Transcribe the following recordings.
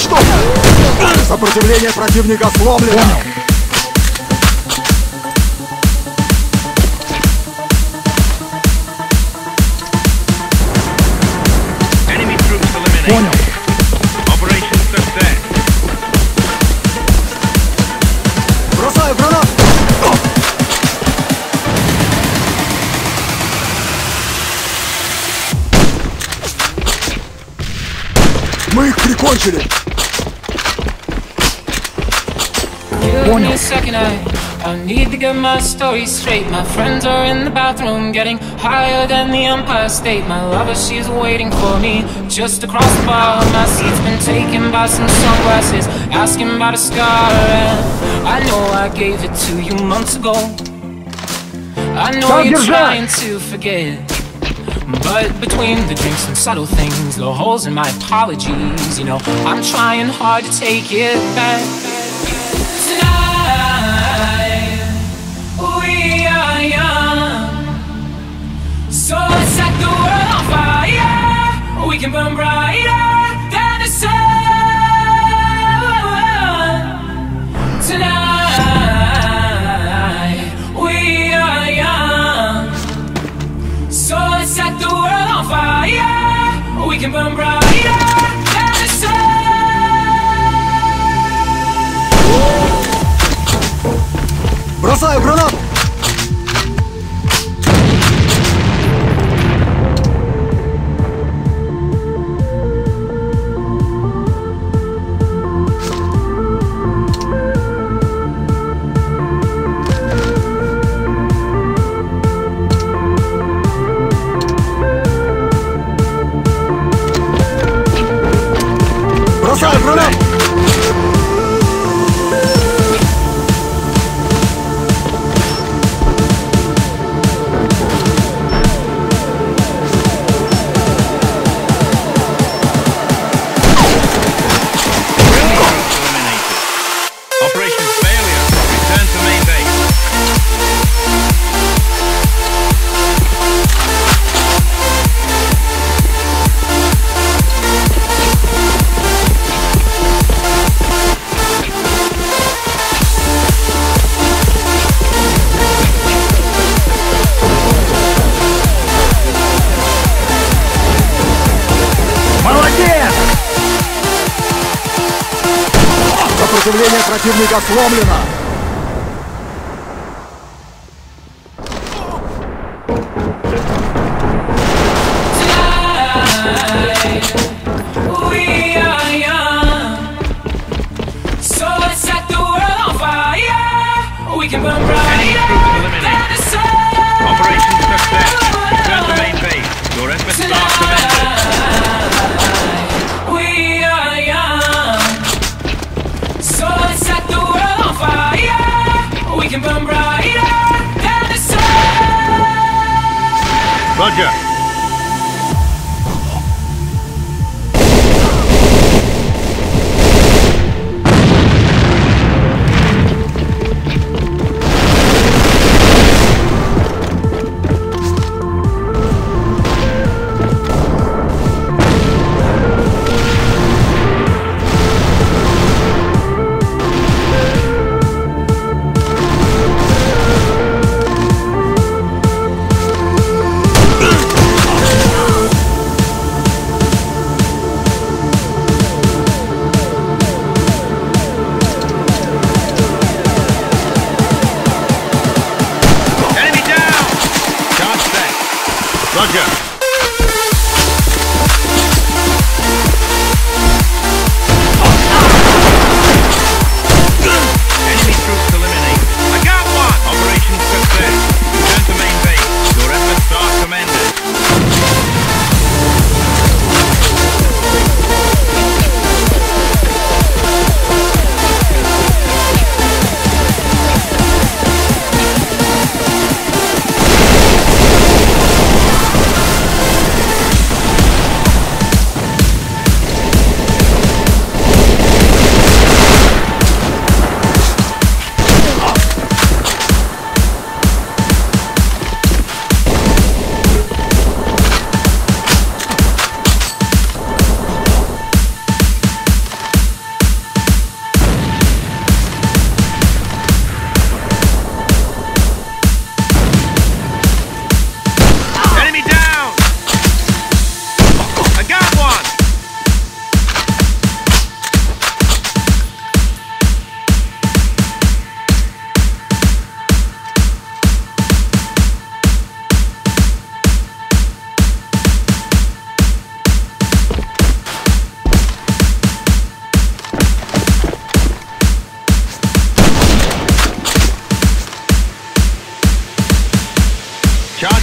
уничтожен! Сопротивление противника сломлено! Понял. Operation success. Бросаю гранату! Мы их прикончили! Понял. I need to get my story straight. My friends are in the bathroom getting higher than the Empire State. My lover, she's waiting for me just across the bar. My seat's been taken by some sunglasses, asking about a scar. And I know I gave it to you months ago. I know you're trying to forget, but between the drinks and subtle things, the holes in my apologies, you know, I'm trying hard to take it back. We are young, so let's set the world on fire. We can burn brighter than the sun. Tonight, we are young, so let's set the world on fire. We can burn brighter than the sun. Бросаю гранату! Бросаю гранату! Operation failure. Return to main base. Молодец! Сопротивление противника сломлено! We are young, so let's set the world on fire. We can burn brighter than the sun. Operation success. Return to main base. Your efforts are commended. We are young, so let's set the world on fire. We can burn brighter than the sun. Roger.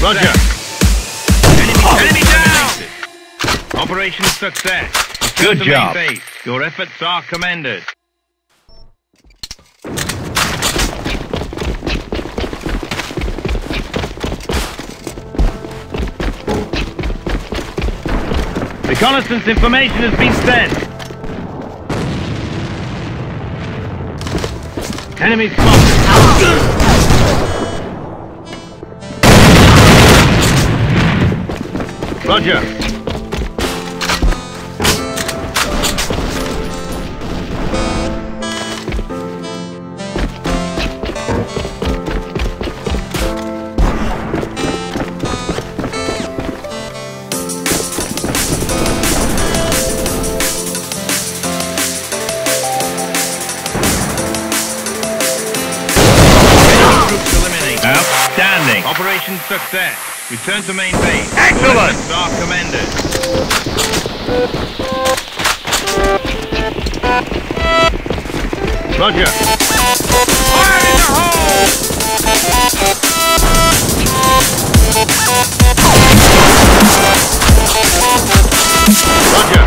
Roger. Enemy down! Operation success. Good job. Base. Your efforts are commended. Reconnaissance information has been sent. Enemy spotted. Roger. Outstanding. Operation success. Return to main base. Excellent. Are commended. Roger. Fire in the hole! Roger.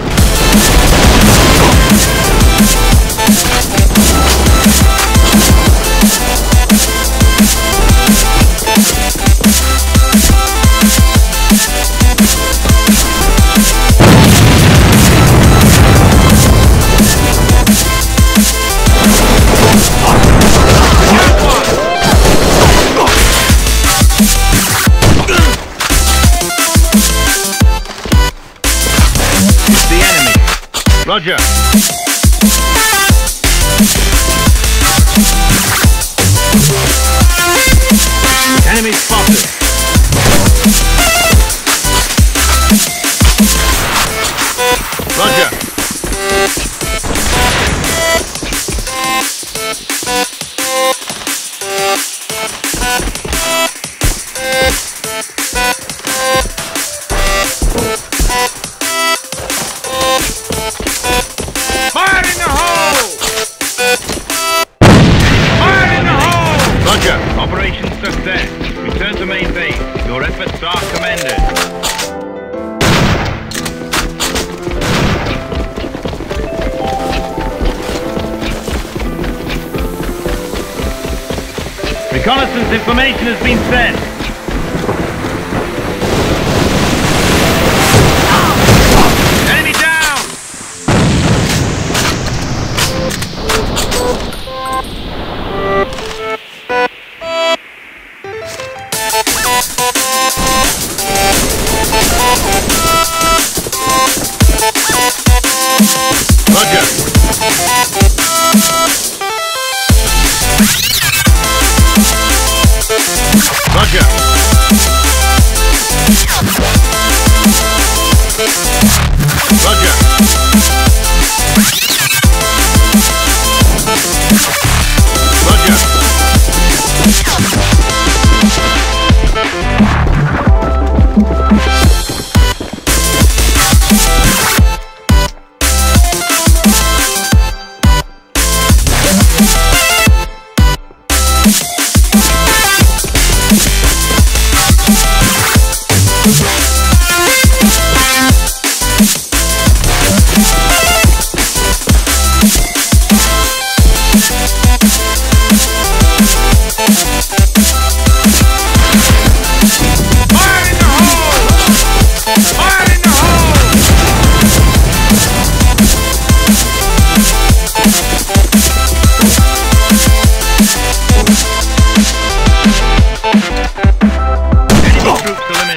Roger. Enemy spotted. Roger. Fire in the hole! Fire in the hole! Roger. Operation success. Return to main base. Your efforts are commended. Reconnaissance information has been sent. Enemy down! Roger. Roger. Roger. Roger.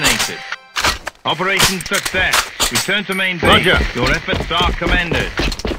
Operation success. Return to main base. Roger. Your efforts are commended.